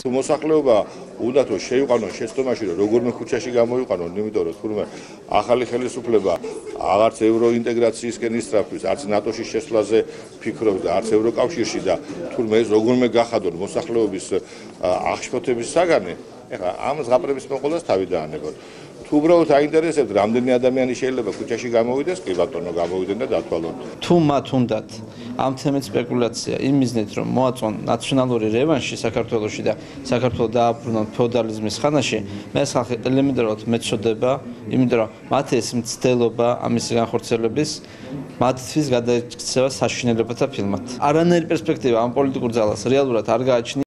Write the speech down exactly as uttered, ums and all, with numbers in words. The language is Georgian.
თუ მოსახლეობა უნდა თუ შეიყვანონ შეცდომაში რომ როგორმე ქუჩაში გამოიყვანონ, იმიტომ რომ თურმე ახალი ხელისუფლება აღარც ევროინტეგრაციისკენ ისწრაფვის, არც ნატოში შესვლაზე ფიქრობს და არც ევროკავშირში და თურმე ეს როგორმე გახადონ მოსახლეობის აღშფოთების საგანი, ეხლა ამ ზღაპრების მოყოლას თავი დაანებოთ. თუ უბრალოდ აინტერესებთ რამდენი ადამიანი შეიძლება ქუჩაში გამოვიდეს, კი ბატონო გამოვიდნენ და დათვალოთ. თუ მათ უნდათ ამ თემით სპეკულაცია იმ მიზნით რომ მოაწონ ნაციონალური რევანში საქართველოში და საქართველოს დააბრუნონ ფეოდალიზმის ხანაში, მე ეს ხალხი ელემენტარულად მეწოდება, იმიტომ რომ მათი ეს მცდელობა ამისი განხორციელების მათთვის გადაიქცევა საშინელებათა ფილმად. არანაირი პერსპექტივა ამ პოლიტიკურ ძალას რეალურად არ გააჩნია.